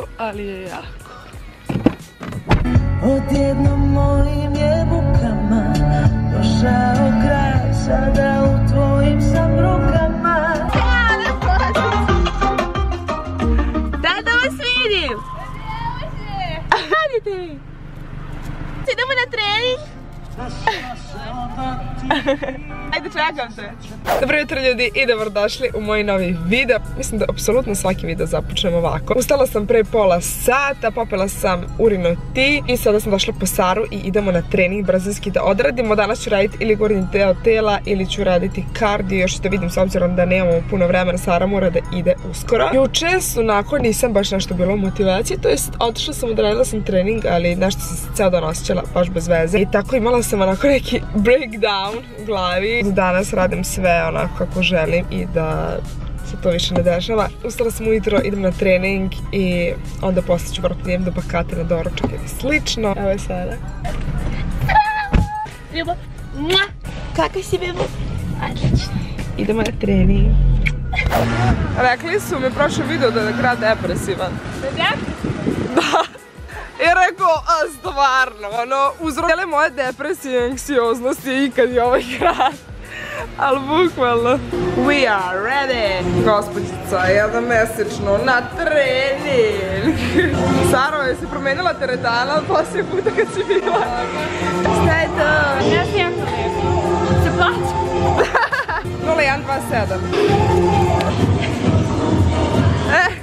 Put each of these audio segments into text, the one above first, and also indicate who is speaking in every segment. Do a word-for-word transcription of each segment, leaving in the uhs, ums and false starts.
Speaker 1: ali je jako.
Speaker 2: Odjednom mojim je mukama došao kraj, sada u tvojim sam rukama.
Speaker 1: Da, da vas vidim! Radite mi! Idemo na trening! Ajde, čekam te! Dobro jutro ljudi i dobrodošli u moj novi video. Mislim da apsolutno svaki video započnem ovako. Ustala sam pre pola sata, popila sam urino ti i sada sam došla po Saru i idemo na trening brazilski da odradimo. Danas ću raditi ili gornji deo tela ili ću raditi kardio, još da vidim s obzirom da nemamo puno vremena, Sara mora da ide uskoro. Juče su nakon nisam baš nešto bilo u motivaciji, to jest otišla sam, odradila sam trening, ali nešto sam se ceo dan osjećala baš bez veze i tako imala sam onako neki breakdown u glavi. Danas radim sve onako kako želim i da se to više ne dešava. Ustala sam ujutro, idem na trening i onda posle ću vratno idem do Bakate na doručak ili slično. Evo je sada. Ljubav, kako si bebo? Odlično. Idemo na trening. Rekli su mi prošlo video da je grad depresivan. Da je depresivan? Da. I rekao, a stvarno, ono, uzrok cijele moje depresije i anksioznosti je ikad i ovaj grad. Ali bukvalno. We are ready! Gospođica, jedan mesečno na trening! Saro, jesi promenila teretana od poslije puta kad si bila? Šta je to?
Speaker 3: Ja si jako lijepo. Se plaća?
Speaker 1: nula jedan dva sedam. Eh!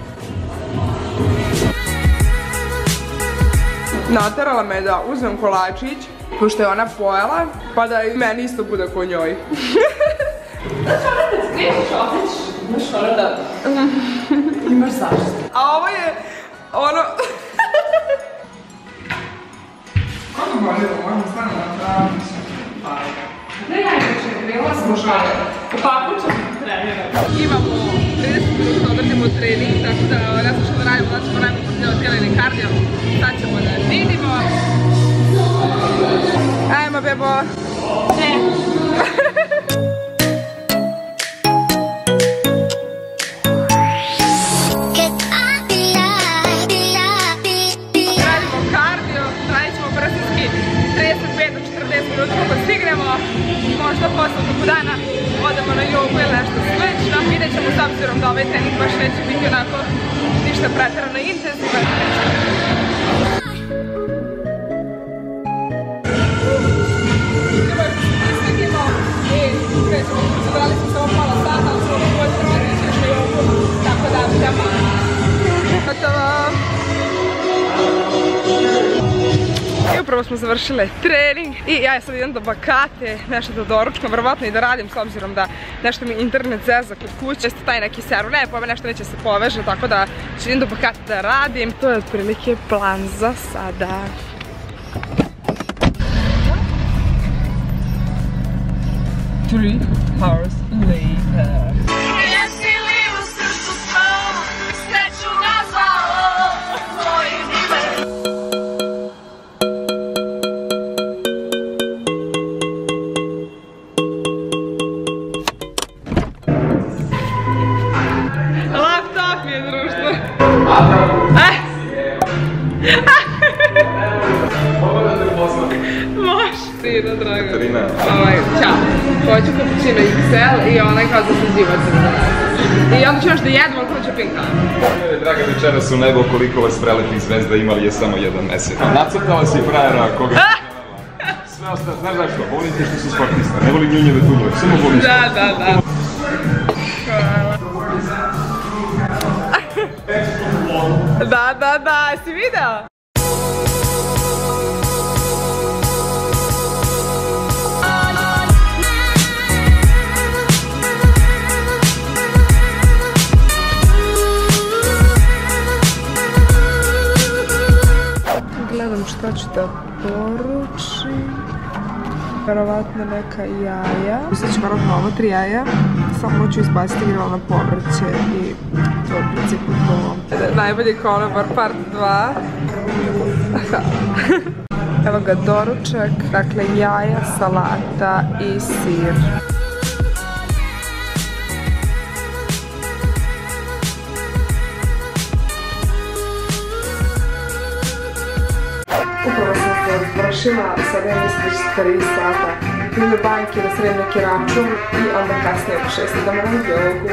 Speaker 1: Naterala me da uzmem kolačić, pošto je ona pojela, pa da i meni isto bude ko njoj.
Speaker 3: Znaš ono kad skrećeš otić, znaš ono da imaš zaštitu.
Speaker 1: A ovo je ono... Kako bolje da možemo stvarno napraviti?
Speaker 3: Ne najveće, krenula smo šale. U papuću trenirati.
Speaker 1: Imamo trideset minuta da odradimo trening, tako da ne znam što da radimo, znači ko najmo posljedno tijela ili kardio. Sad ćemo da vidimo. Ajmo bebo!
Speaker 3: Ne!
Speaker 1: Radimo kardio, radit ćemo brzinski trideset pet do četrdeset minuta kako stignemo. Možda posle toku dana odemo na jogu ili nešto slično. Vidjet ćemo s obzirom da ovaj trening baš neće biti onako ništa pretjerano intenzivan. Zabrali smo samo pola sata, ali smo ovo potrebno da ćeš na jogu, tako da ćemo. Gotovo! I upravo smo završile trening i ja sad idem do Bakate, nešto da doručkam, verovatno i da radim s obzirom da nešto mi internet zeza kod kuće, isto taj neki server, ne pojme, nešto neće se poveže, tako da ću idem do Bakate da radim. To je otprilike plan za sada. Three hours later. Laptop je društvo. Može. Sina, draga.
Speaker 4: Katarina.
Speaker 1: Ćao. Hoću kapućino iks el i onaj kao zaslađivač za da. I onda ću još da jedemo kruće pinka.
Speaker 4: Mene je draga večeras u nebo koliko vas prelepih zvezda imali je samo jedan mesec. Nacrtala si frajera koga... Sve ostalo, znaš zašto? Volim te što su sportista, ne volim njunjeve tunjeve, samo volim
Speaker 1: Da, da, da. Hvala. Da, da, da, si video? Gledam šta ću da poručim. Verovatno neka jaja. Sad ću verovatno ovo tri jaja. Samo ću izbaciti grilano povrće i to je u principu to. Najbolji konobar part dva. Evo ga doručak, dakle jaja, salata i sir. završila, sada je misliš tri sata. Idem do banke da sredim neki račun i onda kasnije oko šest idemo na jogu.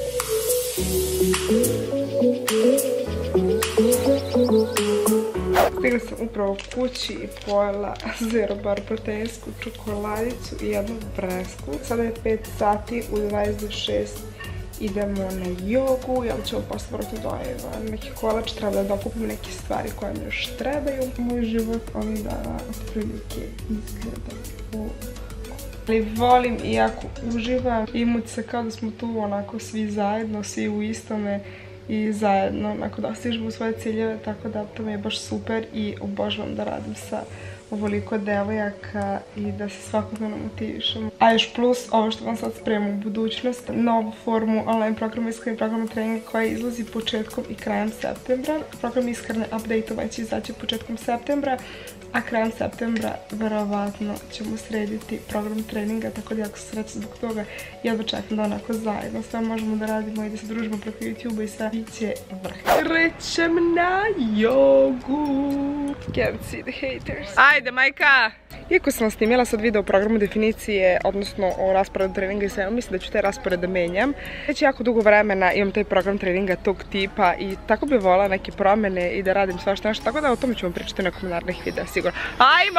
Speaker 1: Stigla sam upravo kući i pojela Zero Bar proteinsku čokoladicu i jednu bresku. Sada je pet sati, u dvadeset do šest idemo na jogu, jel ćemo posle vrati dojeva neki kolač, treba da dokupim neke stvari koje mi još trebaju. Moj život ovih dana otprilike izgleda u... Ali volim i jako uživam, imati se kao da smo tu onako svi zajedno, svi u istome i zajedno onako da stižemo svoje ciljeve, tako da to mi je baš super i obožavam da radim sa ovoliko devojaka i da se svakodnevno motivišem. A još plus ovo što vam sad spremam u budućnost, novu formu online programa iskrene programa treninga koja izlazi početkom i krajem septembra. Program iskrene update-ova će izaći početkom septembra, a krajem septembra verovatno ćemo srediti program treninga, tako da jako se srećam zbog toga. Jedva čekam da onako zajedno sve možemo da radimo i da se družimo preko YouTube-a i sve biće vrh. Krećem na jogu. Can't see the haters. Ajde, majka! Iako sam snimila sad video o programu definicije, odnosno o rasporedu treninga i sve, mislim da ću taj raspored da menjam. Već jako dugo vremena imam taj program treninga tog tipa i tako bih volila neke promene i da radim svašta nešto, tako da o tome ću vam pričati u nekom narednih videa, sigurno. Ajmo!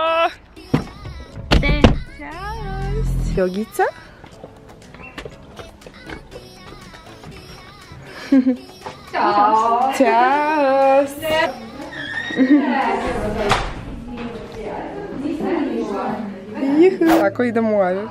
Speaker 1: Ćao! Jogica? Ćao! Ćao! Juhu. Tako idemo u avion.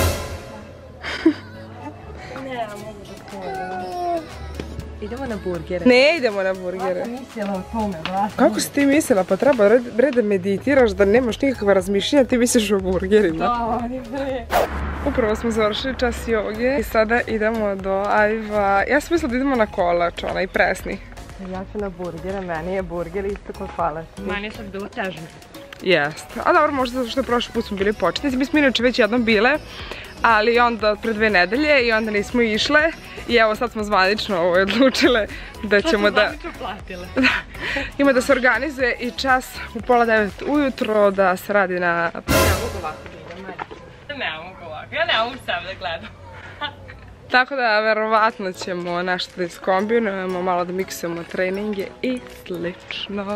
Speaker 5: Ne, mogu da pojedem. Idemo na burgere.
Speaker 1: Ne idemo na burgere.
Speaker 5: Kako mislila o tome, vratno?
Speaker 1: Kako si ti mislila? Pa treba bre da meditiraš, da nemaš nikakva razmišljenja, ti misliš o burgerima.
Speaker 5: Da, ni bre.
Speaker 1: Upravo smo završili čas joge i sada idemo do Ajva. Ja sam mislila da idemo na kolač, onaj presni.
Speaker 5: Ja ću na burgere, meni je burger isto kod palac.
Speaker 3: Meni je sad bilo teže.
Speaker 1: Jeste. A dobro, možda zato što je prošli put smo bili početnici. Mi smo inače već jednom bile, ali onda pre dve nedelje i onda nismo išle. I evo sad smo zvanično odlučile da ćemo da...
Speaker 3: Sad smo zvanično platile.
Speaker 1: Ima da se organizuje i čas u pola devet ujutro da se radi na...
Speaker 3: Ne mogu ovako da idem, ne mogu ovako. Ja ne mogu sebe da gledam.
Speaker 1: Tako da verovatno ćemo nešto da iskombinujemo, malo da miksujemo treninge i slično.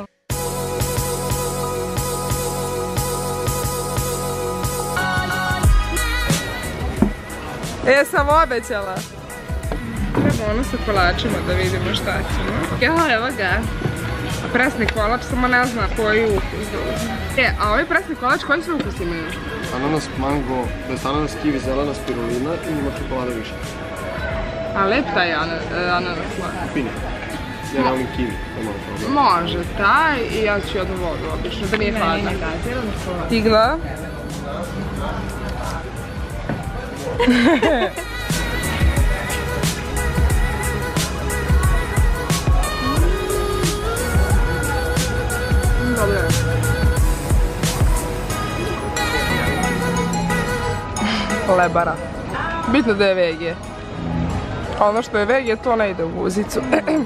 Speaker 1: E, sam obećala. Treba ono sa kolačima da vidimo šta ćemo.
Speaker 3: Ja, evo ga.
Speaker 1: Presni kolač, samo ne znam koji ukus dođe. E, a ovaj presni kolač, koji sve ukus imaju?
Speaker 6: Ananas, mango, to je ananas, kiwi, zelena, spirulina i ima čokolada više.
Speaker 1: A lep taj ananas.
Speaker 6: Fini. Ja ne volim kiwi, to malo problem.
Speaker 1: Može taj i ja ću jednu vodu obično, da nije hladna. Stigla. Dobro. Lebara. Bitno da je vege. Ono što je vege, to ne ide u guzicu.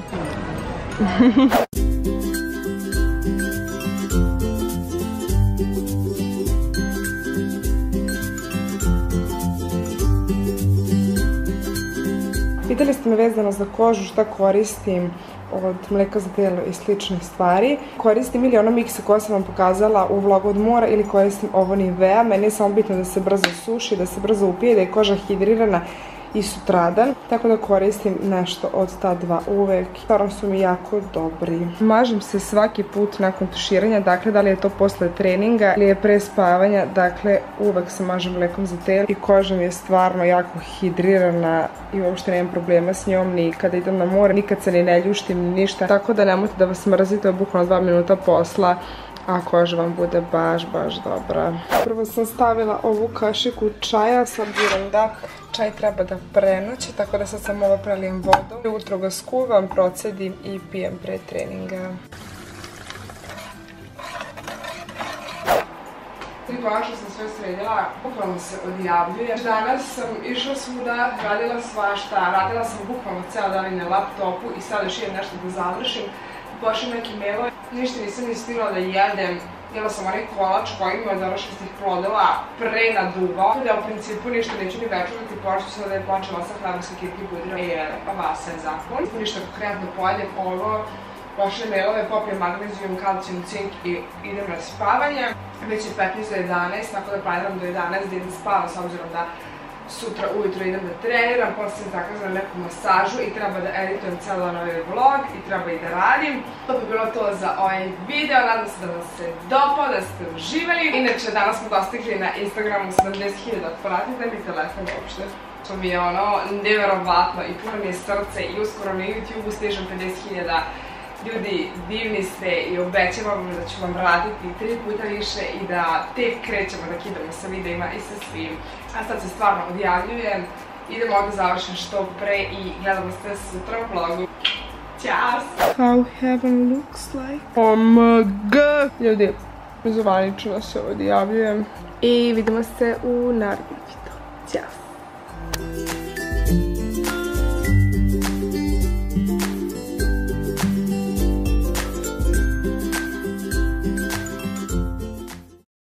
Speaker 1: Pitali ste me vezano za kožu šta koristim od mleka za telo i slične stvari. Koristim ili ono mikse koje sam vam pokazala u vlogu od mora ili koristim ovo Nivea. Meni je samo bitno da se brzo suši, da se brzo upije, da je koža hidrirana i sutradan, tako da koristim nešto od ta dva uvek. Stvarno su mi jako dobri. Mažem se svaki put nakon tuširanja, dakle da li je to posle treninga ili je pre spavanja, dakle uvek se mažem mlekom za telo i koža mi je stvarno jako hidrirana i uopšte nemam problema s njom ni kada idem na more, nikad se ni ne ljuštim ni ništa, tako da nemojte da vas mrzi, to je bukvalno dva minuta posla, a koža vam bude baš, baš dobra. Prvo sam stavila ovu kašiku čaja s obzirom da čaj treba da prenoće, tako da sad sam ovo prelijem vodom. Ujutro ga skuvam, procedim i pijem pre treninga. Konačno sam sve sredila, bukvalno se odjavljuje. Danas sam išla svuda, radila svašta, radila sam bukvalno ceo dan na laptopu i sad još imam nešto da završim. Pošlim neki mailove, ništa nisam ni stigla da jedem jela sam onaj kolač koji ima od orašastih plodova prenaduvao. Da u principu ništa neću ni večerati, pošto sam da je počela sa hladom sa kirki budira i vasa je zakon. Ništa konkretno pojedem ovo, pošle mailove, popijem magnezijum, kalcijum, cink i idem na spavanje. Već je petnaest do jedanaest, tako da planiram do jedanaest da idem spavam s obzirom da sutra ujutro idem da treniram, posle sam zakazala neku masažu i treba da editujem cijelo dan ovaj vlog i treba i da radim. To bi bilo to za ovaj video, nadam se da vam se dopao, da ste uživali. Inače, danas smo dostigli na Instagramu sedamdeset hiljada, pratite mi telefon uopšte. To mi je ono neverovatno i puno mi je srce i uskoro na YouTube stižem pedeset hiljada. Ljudi, divni ste i obećavam vam da ću vam raditi tri puta više i da tek krećemo da kidamo sa videima i sa svim. A sad se stvarno odjavljujem, idem ovdje završen što pre i gledamo se sutra u vlogu. Ćao! How heaven looks like. O m g! Ljudi, zvanično se odjavljujem i vidimo se u narednom videu. Ćao!